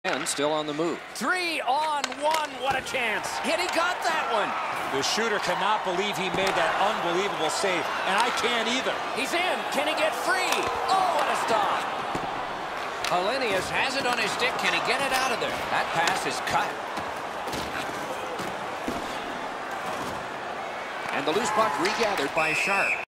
And still on the move. 3-on-1. What a chance. Hit, he got that one. The shooter cannot believe he made that unbelievable save, and I can't either. He's in. Can he get free? Oh, what a stop. Hellenius has it on his stick. Can he get it out of there? That pass is cut. And the loose puck regathered by Sharp.